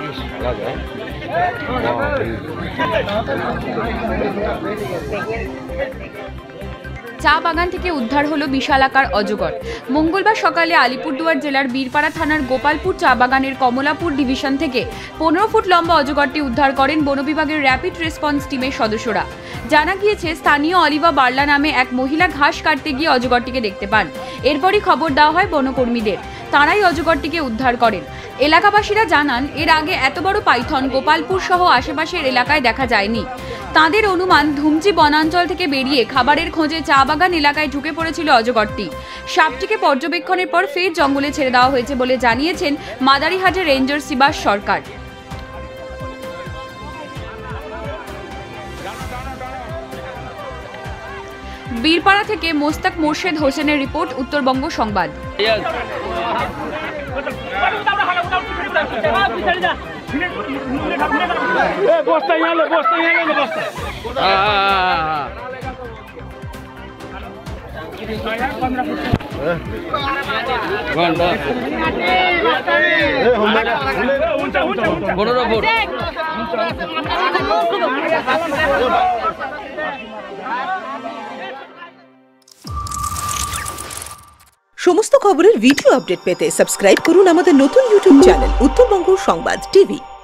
চা বাগান থেকে উদ্ধার হলো বিশালাকার অজগর। মঙ্গলবার সকালে আলিপুরদুয়ার জেলার বীরপাড়া থানার গোপালপুর চা বাগানের কমলাপুর ডিভিশন থেকে 15 ফুট লম্বা অজগরটি উদ্ধার করেন বন বিভাগের র্যাপিড রেসপন্স টিমের সদস্যরা। জানা গিয়েছে, স্থানীয় অলিভা বার্লা নামে এক মহিলা ঘাস কাটতে গিয়ে অজগরটিকে দেখতে পান। এরপরই খবর দেওয়া হয় বনকর্মীদের, তারাই অজগরটিকে উদ্ধার করেন। এলাকাবাসীরা জানান, এর আগে এত বড় পাইথন গোপালপুর সহ আশেপাশের এলাকায় দেখা যায়নি। তাদের অনুমান, ধুমচি বনাঞ্চল থেকে বেরিয়ে খাবারের খোঁজে চা বাগান এলাকায় ঢুকে পড়েছিল অজগরটি। সাপটিকে পর্যবেক্ষণের পর ফের জঙ্গলে ছেড়ে দেওয়া হয়েছে বলে জানিয়েছেন মাদারিহাটের রেঞ্জার শিবাস সরকার। বীরপাড়া থেকে মোস্তাক মোর্শেদ হোসেনের রিপোর্ট, উত্তরবঙ্গ সংবাদ। সমস্ত খবরের ভিডিও আপডেট পেতে সাবস্ক্রাইব করুন আমাদের নতুন ইউটিউব চ্যানেল উত্তরবঙ্গ সংবাদ টিভি।